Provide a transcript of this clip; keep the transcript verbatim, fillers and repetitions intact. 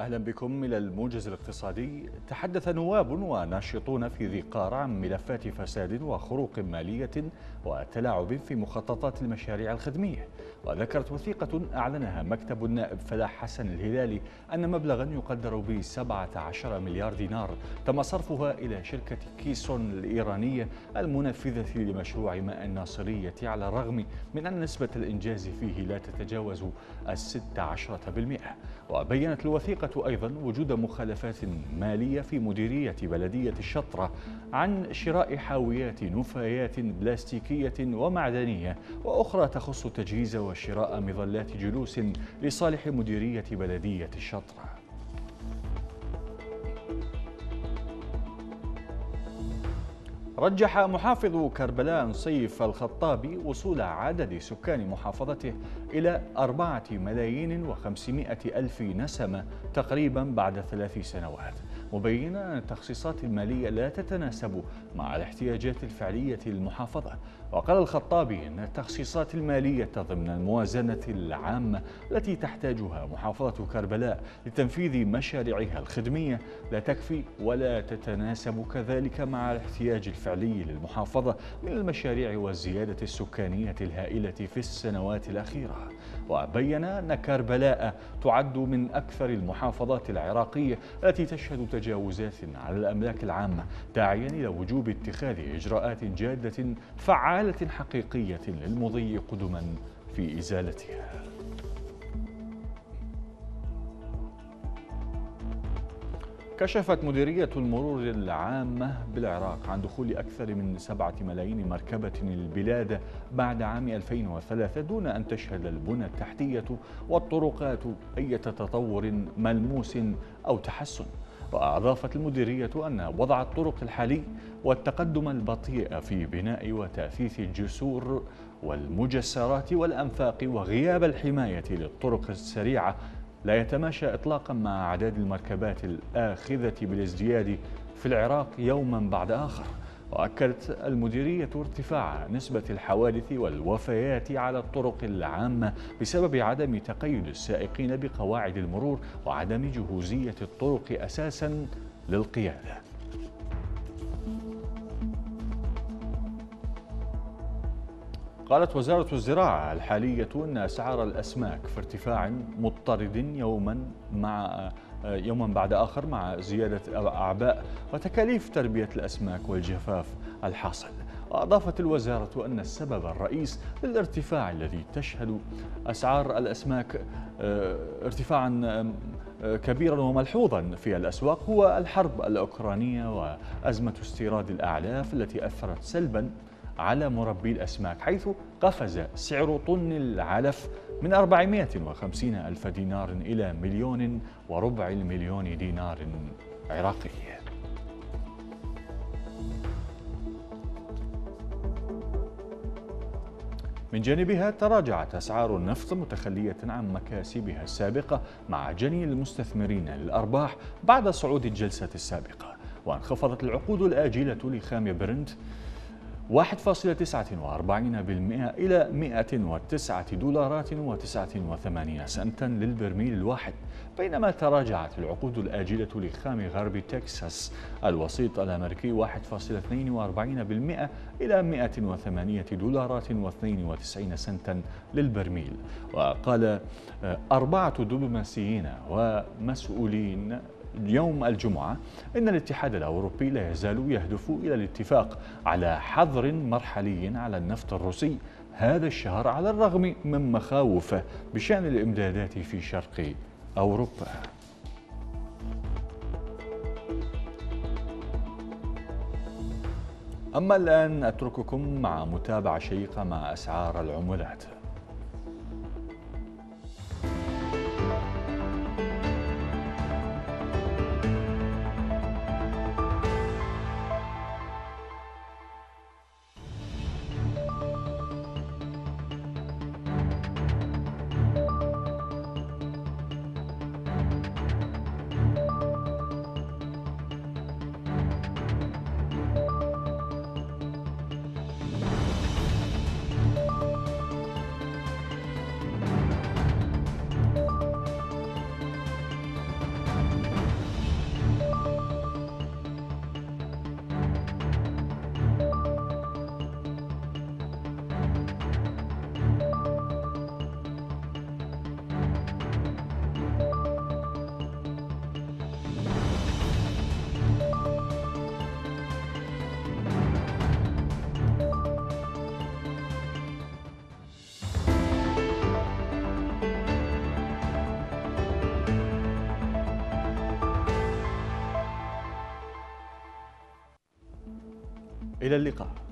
أهلا بكم إلى الموجز الاقتصادي. تحدث نواب وناشطون في ذي قار عن ملفات فساد وخروق مالية وتلاعب في مخططات المشاريع الخدمية. وذكرت وثيقة أعلنها مكتب النائب فلاح حسن الهلالي أن مبلغا يقدر ب سبعة عشر مليار دينار تم صرفها إلى شركة كيسون الإيرانية المنفذة لمشروع ماء الناصرية، على الرغم من أن نسبة الإنجاز فيه لا تتجاوز الست عشرة بالمئة. وبينت الوثيقة أيضا وجود مخالفات مالية في مديرية بلدية الشطرة عن شراء حاويات نفايات بلاستيكية ومعدنية وأخرى تخص تجهيز وشراء مظلات جلوس لصالح مديرية بلدية الشطرة. رجح محافظ كربلاء نصيف الخطابي وصول عدد سكان محافظته إلى أربعة ملايين وخمسمائة ألف نسمة تقريبا بعد ثلاث سنوات، مبينا أن التخصيصات المالية لا تتناسب مع الاحتياجات الفعلية للمحافظة. وقال الخطابي أن التخصيصات المالية ضمن الموازنة العامة التي تحتاجها محافظة كربلاء لتنفيذ مشاريعها الخدمية لا تكفي ولا تتناسب كذلك مع الاحتياج الفعلي للمحافظة من المشاريع والزيادة السكانية الهائلة في السنوات الأخيرة. وبين أن كربلاء تعد من أكثر المحافظات العراقية التي تشهد تجاوزات على الأملاك العامة، داعيا إلى وجوب اتخاذ إجراءات جادة فعالة حقيقية للمضي قدما في إزالتها. كشفت مديرية المرور العامة بالعراق عن دخول أكثر من سبعة ملايين مركبة البلاد بعد عام ألفين وثلاثة دون أن تشهد البنى التحتية والطرقات أي تطور ملموس أو تحسن. وأضافت المديرية أن وضع الطرق الحالي والتقدم البطيء في بناء وتأثيث الجسور والمجسرات والأنفاق وغياب الحماية للطرق السريعة لا يتماشى إطلاقا مع أعداد المركبات الآخذة بالازدياد في العراق يوما بعد آخر. وأكدت المديرية ارتفاع نسبة الحوادث والوفيات على الطرق العامة بسبب عدم تقيد السائقين بقواعد المرور وعدم جهوزية الطرق أساسا للقيادة. قالت وزارة الزراعة الحالية أن أسعار الأسماك في ارتفاع مضطرد يوما مع يوما بعد آخر مع زيادة أعباء وتكاليف تربية الأسماك والجفاف الحاصل. وأضافت الوزارة أن السبب الرئيس للارتفاع الذي تشهد أسعار الأسماك ارتفاعا كبيرا وملحوظا في الأسواق هو الحرب الأوكرانية وأزمة استيراد الأعلاف التي أثرت سلبا على مربي الأسماك، حيث قفز سعر طن العلف من أربعمائة وخمسين ألف دينار إلى مليون وربع المليون دينار عراقي. من جانبها تراجعت أسعار النفط متخلية عن مكاسبها السابقة مع جني المستثمرين للأرباح بعد صعود الجلسة السابقة. وانخفضت العقود الآجلة لخام برنت واحد فاصلة تسعة وأربعين بالمئة إلى مئة وتسعة دولارات وتسعة وثمانين سنتا للبرميل الواحد، بينما تراجعت العقود الآجلة لخام غرب تكساس الوسيط الأمريكي واحد فاصلة اثنين وأربعين بالمئة إلى مئة وثمانية دولارات واثنين وتسعين سنتا للبرميل. وقال أربعة دبلوماسيين ومسؤولين يوم الجمعة إن الاتحاد الأوروبي لا يزال يهدف إلى الاتفاق على حظر مرحلي على النفط الروسي هذا الشهر على الرغم من مخاوفه بشأن الإمدادات في شرق أوروبا. أما الآن أترككم مع متابعة شيقة مع أسعار العملات. إلى اللقاء.